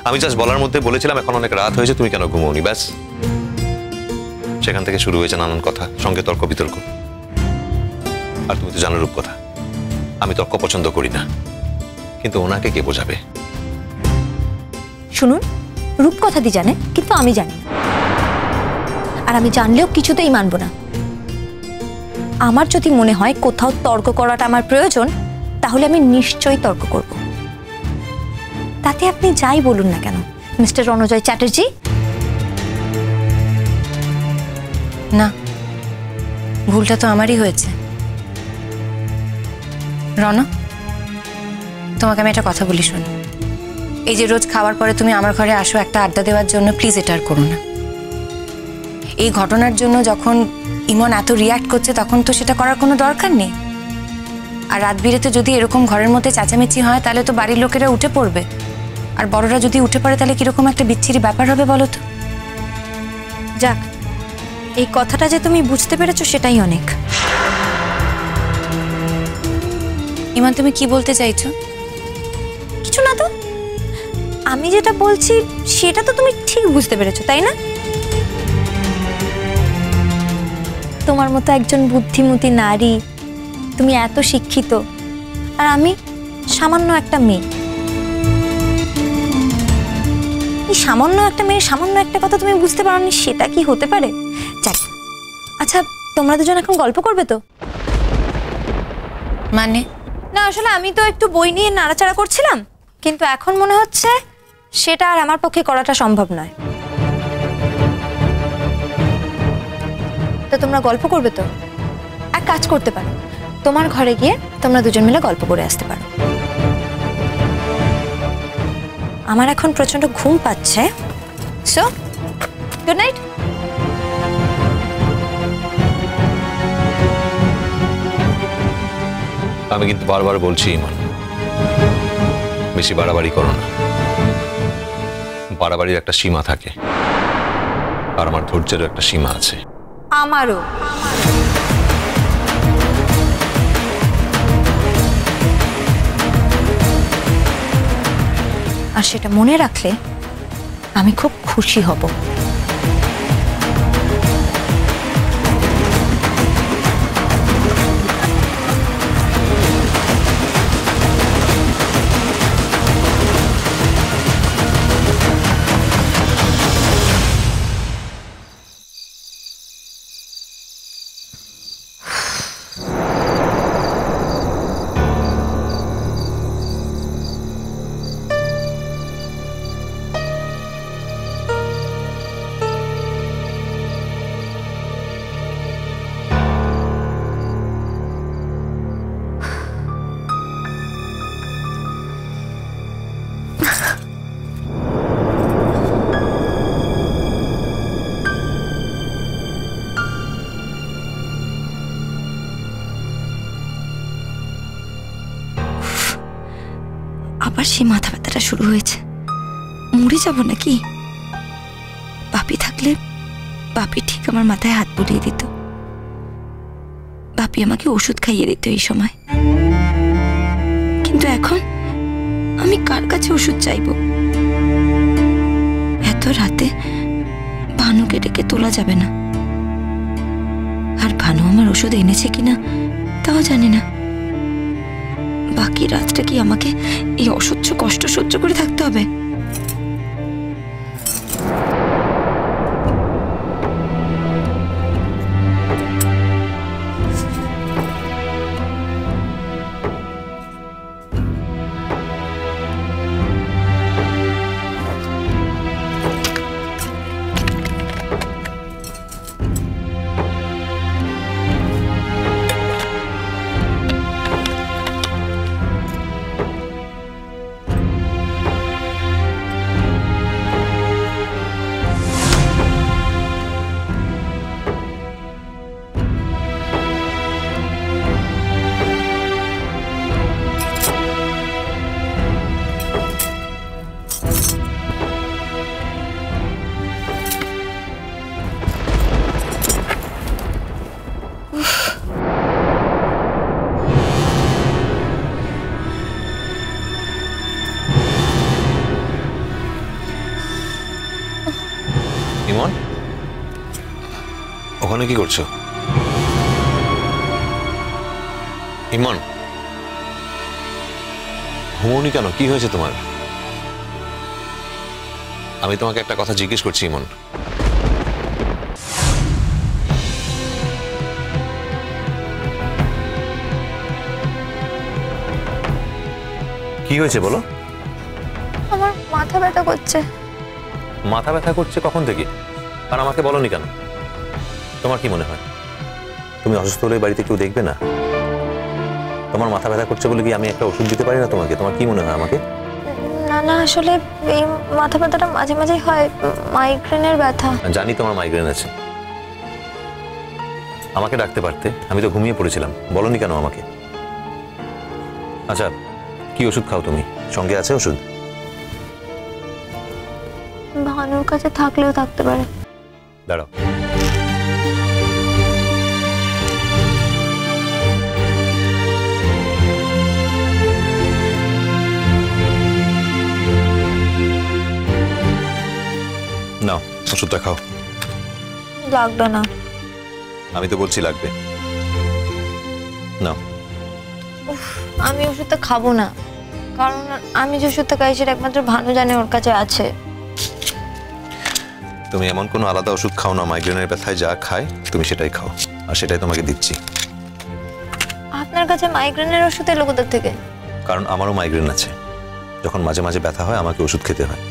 আমি জাস্ট বলার মধ্যে বলেছিলাম এখন অনেক রাত হয়েছে, তুমি কেন ঘুমোওনি, ব্যাস। সেখান থেকে শুরু হয়েছে নানান কথা, সঙ্গে তর্ক বিতর্ক। আর তুমি তো জানো রূপকথা, আমি তর্ক পছন্দ করি না, কিন্তু ওনাকে কে বোঝাবে? শুনুন, রূপকথা দি জানে, কিন্তু আমি জানি না। আর আমি জানলেও কিছুতেই মানব না। আমার যদি মনে হয় কোথাও তর্ক করাটা আমার প্রয়োজন, তাহলে আমি নিশ্চয়ই তর্ক করব। তাতে আপনি যাই বলুন না কেন মিস্টার রণজয় চ্যাটার্জি। না, ভুলটা তো আমারই হয়েছে। রণ, তোমাকে আমি একটা কথা বলি, শোনো। এই যে রোজ খাওয়ার পরে তুমি আমার ঘরে আসো একটা আড্ডা দেওয়ার জন্য, প্লিজ এটা আর করো না। এই ঘটনার জন্য যখন ইমন এত রিয়াক্ট করছে, তখন তো সেটা করার কোনো দরকার নেই। আর রাত বিরেতে যদি এরকম ঘরের মধ্যে চেঁচামেচি হয়, তাহলে তো বাড়ির লোকেরা উঠে পড়বে। আর বড়রা যদি উঠে পড়ে, তাহলে কিরকম একটা বিচ্ছিরি ব্যাপার হবে বলো তো। যাক, এই কথাটা যে তুমি বুঝতে পেরেছো সেটাই অনেক। ইমন, তুমি কি বলতে চাইছো? কিছু না তো, আমি যেটা বলছি সেটা তো তুমি ঠিক বুঝতে পেরেছো, তাই না? তোমার মতো একজন বুদ্ধিমতী নারী, তুমি এত শিক্ষিত, আর আমি সামান্য একটা মেয়ে। এই সামান্য একটা মেয়ে সামান্য একটা কথা তুমি বুঝতে পারোনি, সেটা কি হতে পারে? যাক, আচ্ছা তোমরা দুজন এখন গল্প করবে তো? মানে? না, আসলে আমি তো একটু বই নিয়ে নাড়াচাড়া করছিলাম, কিন্তু এখন মনে হচ্ছে সেটা আর আমার পক্ষে করাটা সম্ভব নয়। তো তোমরা গল্প করবে তো? এক কাজ করতে পারো, তোমার ঘরে গিয়ে তোমরা দুজন মিলে গল্প করে আসতে পারো। আমার এখন প্রচন্ড ঘুম পাচ্ছে, সো গুড নাইট। আমি কিন্তু বারবার বলছি ইমন, বেশি বাড়াবাড়ি করো না। বাড়াবাড়ির একটা সীমা থাকে, আর আমার ধৈর্যেরও একটা সীমা আছে। আমারও। আর সেটা মনে রাখলে আমি খুব খুশি হব। আবার সেই মাথা ব্যথাটা শুরু হয়েছে। মরে যাব নাকি? বাপি থাকলে বাপি ঠিক আমার মাথায় হাত বুলিয়ে দিত। বাপি আমাকে ওষুধ খাইয়ে দিত এই সময়। কিন্তু এখন আমি কার কাছে ওষুধ চাইব? এত রাতে ভানুকে ডেকে তোলা যাবে না। আর ভানু আমার ওষুধ এনেছে কিনা তাও জানি না। বাকি রাতটা কি আমাকে এই অসহ্য কষ্ট সহ্য করে থাকতে হবে? ইমন, ওখানে কি করছো? ইমন, ঘুমোনি কেন? কি হয়েছে তোমার? আমি তোমাকে একটা কথা জিজ্ঞেস করছি ইমন। কি হয়েছে বলো? আমার মাথা ব্যথা করছে। মাথা ব্যথা করছে কখন থেকে? আর আমাকে বলোনি কেন? তোমার কি মনে হয় তুমি অসুস্থ হলে বাড়িতে কেউ দেখবে না? তোমার মাথা ব্যথা করছে বলে কি আমি একটা ওষুধ দিতে পারি না তোমাকে? তোমার কি মনে হয় আমাকে? না না, আসলে এই মাথা ব্যথাটা মাঝে মাঝে হয়, মাইগ্রেনের ব্যথা। জানি তোমার মাইগ্রেন আছে, আমাকে ডাকতে পারতে, আমি তো ঘুমিয়ে পড়েছিলাম। বলোনি কেন আমাকে? আচ্ছা, কি ওষুধ খাও তুমি? সঙ্গে আছে ওষুধ? ভানুর কাছে থাকলেও থাকতে পারে। দাঁড়াও, নাও ওষুধটা খাও। লাগবে না। আমি তো বলছি লাগবে। নাও। আমি ওষুধটা খাবো না, কারণ আমি যে ওষুধটা খাই সেটা একমাত্র ভানু জানে ওর কাছে আছে। তুমি এমন কোনো আলাদা ওষুধ খাও না, মাইগ্রেনের ব্যথায় যা খায় তুমি সেটাই খাও, আর সেটাই তোমাকে দিচ্ছি। আপনার কাছে মাইগ্রেনের ওষুধ এলো কোথা থেকে? কারণ আমারও মাইগ্রেন আছে, যখন মাঝে মাঝে ব্যথা হয় আমাকে ওষুধ খেতে হয়।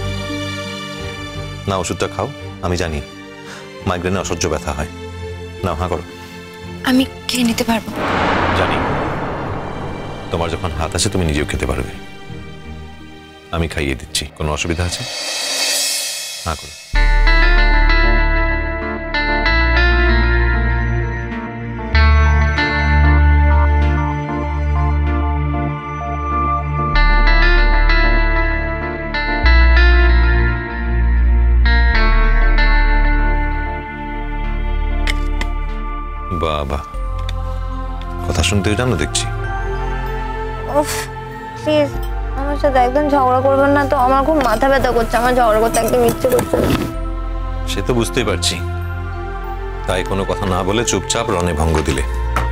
না, ওষুধটা খাও। আমি জানি মাইগ্রেনে অসহ্য ব্যথা হয়। নাও, হাঁ করো। আমি খেয়ে নিতে পারবো? জানি তোমার যখন হাত আছে তুমি নিজেও খেতে পারবে। আমি খাইয়ে দিচ্ছি, কোনো অসুবিধা আছে? হাঁ করো। বাবা, কথা শুনতেও জানো দেখছি। উফ, প্লিজ আমার সাথে একদম ঝগড়া করবেন না তো, আমার খুব মাথা ব্যথা করছে, আমার ঝগড়া করতে একদম ইচ্ছে করছে না। সে তো বুঝতেই পারছি, তাই কোনো কথা না বলে চুপচাপ রণে ভঙ্গ দিলে।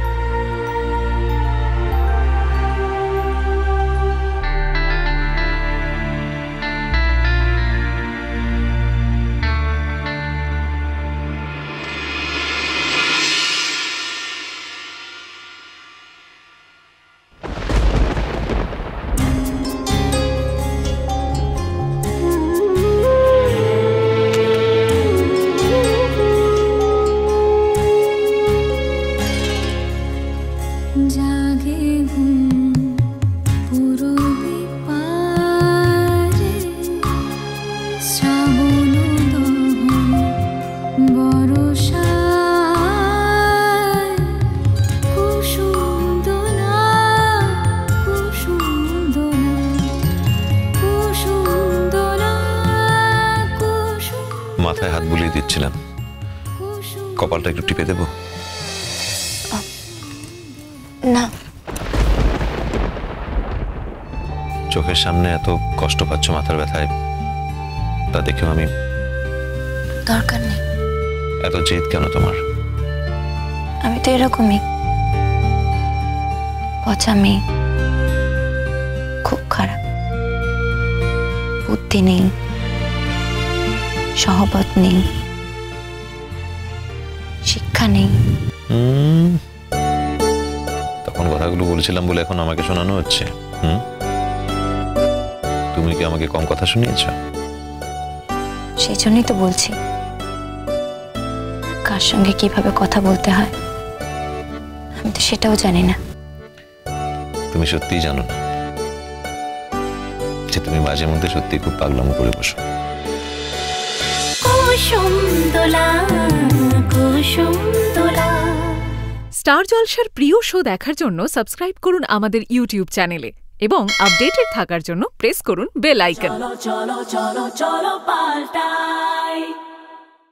মাথায় হাত বুলিয়ে দিচ্ছিলাম, কপালটা একটু টিপে দেবো? না। চোখের সামনে এত কষ্ট পাচ্ছ মাথার ব্যথায়, তা দেখেও আমি। দরকার নেই। এত জেদ কেন তোমার? আমি তো এরকমই, পচা মেয়ে, খুব খারাপ, বুদ্ধি নেই, সহবত নেই, শিক্ষা নেই। তখন কথাগুলো বলেছিলাম বলে এখন আমাকে শোনানো হচ্ছে? তুমি কি আমাকে কম কথা শুনিয়েছ? সেই জন্যই তো বলছি, কার সঙ্গে কিভাবে কথা বলতে হয় আমি তো সেটাও জানি না। তুমি সত্যিই জানো না যে তুমি মাঝে মধ্যে সত্যি খুব পাগলামো করে বসো। স্টার জলসার প্রিয় শো দেখার জন্য সাবস্ক্রাইব করুন আমাদের ইউটিউব চ্যানেলে এবং আপডেটেড থাকার জন্য প্রেস করুন বেল আইকন। চলো চলো চলো চলো পাল্টাই।